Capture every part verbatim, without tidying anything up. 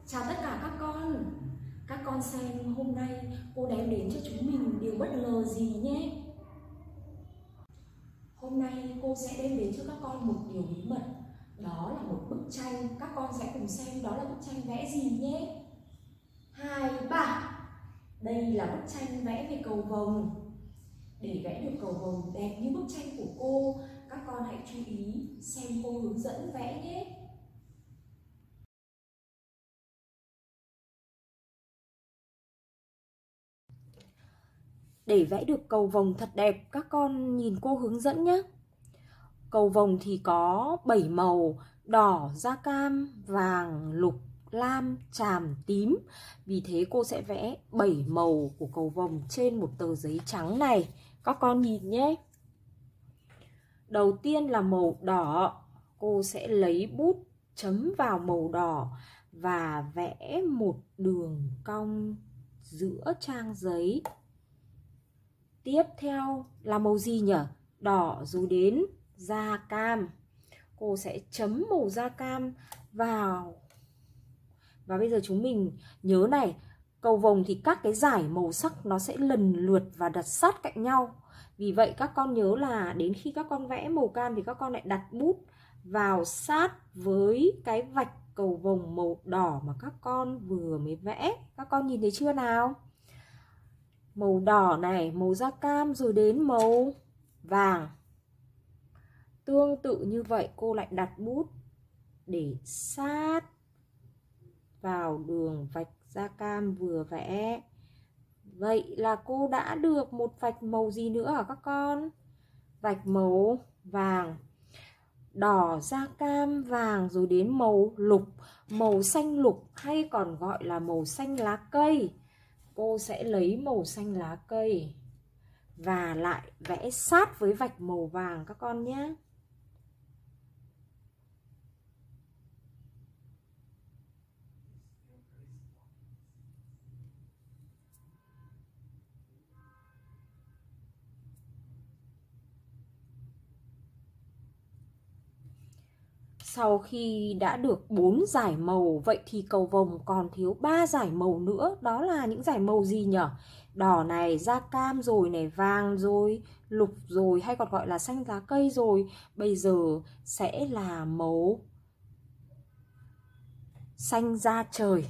Chào tất cả các con. Các con xem hôm nay cô đem đến cho chúng mình điều bất ngờ gì nhé. Hôm nay cô sẽ đem đến cho các con một điều bí mật. Đó là một bức tranh. Các con sẽ cùng xem đó là bức tranh vẽ gì nhé. Hai, ba. Đây là bức tranh vẽ về cầu vồng. Để vẽ được cầu vồng đẹp như bức tranh của cô, các con hãy chú ý xem cô hướng dẫn vẽ nhé. Để vẽ được cầu vồng thật đẹp, các con nhìn cô hướng dẫn nhé. Cầu vồng thì có bảy màu: đỏ, da cam, vàng, lục, lam, chàm, tím. Vì thế cô sẽ vẽ bảy màu của cầu vồng trên một tờ giấy trắng này. Các con nhìn nhé. Đầu tiên là màu đỏ. Cô sẽ lấy bút chấm vào màu đỏ và vẽ một đường cong giữa trang giấy. Tiếp theo là màu gì nhỉ? Đỏ rồi đến da cam. Cô sẽ chấm màu da cam vào. Và bây giờ chúng mình nhớ này, cầu vồng thì các cái dải màu sắc nó sẽ lần lượt và đặt sát cạnh nhau. Vì vậy các con nhớ là đến khi các con vẽ màu cam thì các con lại đặt bút vào sát với cái vạch cầu vồng màu đỏ mà các con vừa mới vẽ. Các con nhìn thấy chưa nào? Màu đỏ này, màu da cam rồi đến màu vàng. Tương tự như vậy cô lại đặt bút để sát vào đường vạch da cam vừa vẽ. Vậy là cô đã được một vạch màu gì nữa hả các con? Vạch màu vàng. Đỏ, da cam, vàng rồi đến màu lục. Màu xanh lục hay còn gọi là màu xanh lá cây. Cô sẽ lấy màu xanh lá cây và lại vẽ sát với vạch màu vàng các con nhé. Sau khi đã được bốn dải màu, vậy thì cầu vồng còn thiếu ba dải màu nữa. Đó là những dải màu gì nhỉ? Đỏ này, da cam rồi này, vàng rồi, lục rồi, hay còn gọi là xanh lá cây rồi. Bây giờ sẽ là màu xanh da trời.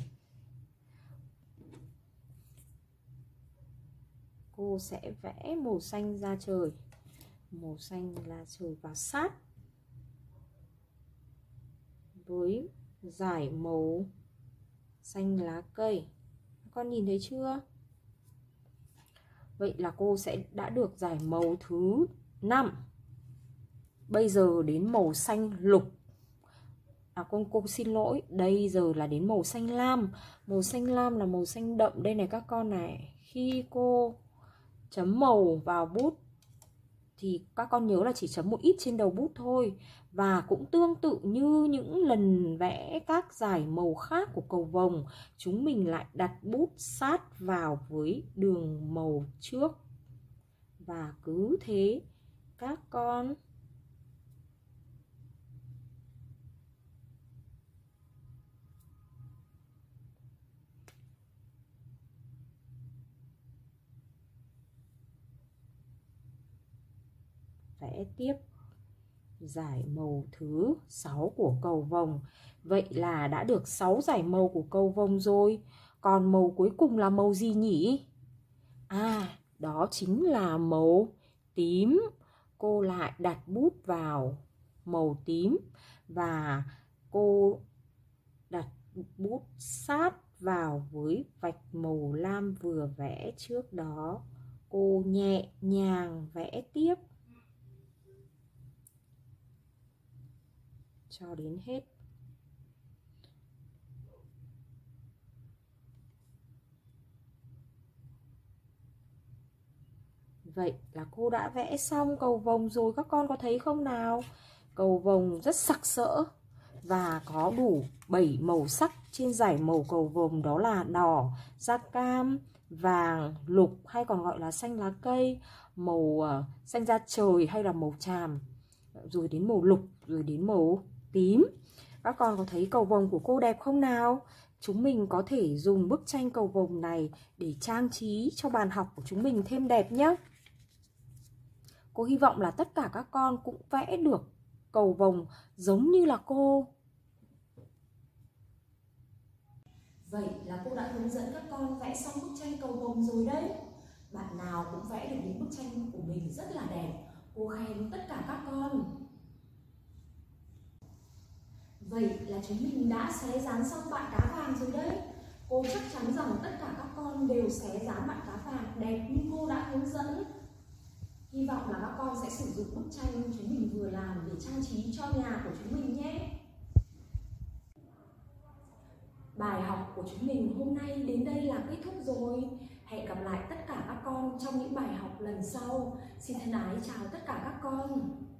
Cô sẽ vẽ màu xanh da trời. Màu xanh là trời vào sát với dải màu xanh lá cây. Các con nhìn thấy chưa? Vậy là cô sẽ đã được dải màu thứ năm. Bây giờ đến màu xanh lục. À con cô xin lỗi, đây giờ là đến màu xanh lam. Màu xanh lam là màu xanh đậm đây này các con này. Khi cô chấm màu vào bút thì các con nhớ là chỉ chấm một ít trên đầu bút thôi. Và cũng tương tự như những lần vẽ các dải màu khác của cầu vồng, chúng mình lại đặt bút sát vào với đường màu trước. Và cứ thế các con vẽ tiếp dải màu thứ sáu của cầu vồng. Vậy là đã được sáu dải màu của cầu vồng rồi. Còn màu cuối cùng là màu gì nhỉ? À, đó chính là màu tím. Cô lại đặt bút vào màu tím và cô đặt bút sát vào với vạch màu lam vừa vẽ trước đó. Cô nhẹ nhàng vẽ tiếp cho đến hết. Vậy là cô đã vẽ xong cầu vồng rồi, các con có thấy không nào? Cầu vồng rất sặc sỡ và có đủ bảy màu sắc trên dải màu cầu vồng, đó là đỏ, da cam, vàng, lục hay còn gọi là xanh lá cây, màu uh, xanh da trời hay là màu tràm, rồi đến màu lục, rồi đến màu tím. Các con có thấy cầu vồng của cô đẹp không nào? chúng mình có thể dùng bức tranh cầu vồng này để trang trí cho bàn học của chúng mình thêm đẹp nhé. Cô hy vọng là tất cả các con cũng vẽ được cầu vồng giống như là cô. Vậy là cô đã hướng dẫn các con vẽ xong bức tranh cầu vồng rồi đấy. Bạn nào cũng vẽ được những bức tranh của mình rất là đẹp. Cô khen tất cả các con. Vậy là chúng mình đã xé dán xong bạn cá vàng rồi đấy. Cô chắc chắn rằng tất cả các con đều xé dán bạn cá vàng đẹp như cô đã hướng dẫn. Hy vọng là các con sẽ sử dụng bức tranh chúng mình vừa làm để trang trí cho nhà của chúng mình nhé. Bài học của chúng mình hôm nay đến đây là kết thúc rồi. Hẹn gặp lại tất cả các con trong những bài học lần sau. Xin thân ái chào tất cả các con.